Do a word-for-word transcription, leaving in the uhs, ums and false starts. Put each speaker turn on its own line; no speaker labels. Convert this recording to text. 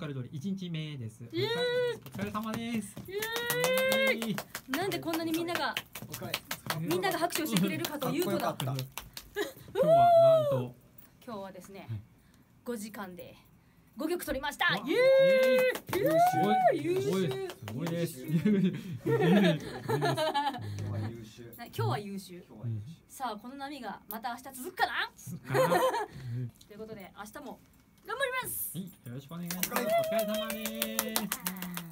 れ通り一日目です。
イエーイ
お疲れ様です。
イエーイ。なんでこんなにみんながみんなが拍手をしてくれるかというとだ。
今日はなんと
今日はですね、ごじかんでごきょく取りました。イエーイ。優秀。
すごいです。
今日は優秀。さあこの波がまた明日続くかな。ということで明日も頑張ります。
よろしくお願いします。お疲れ様です。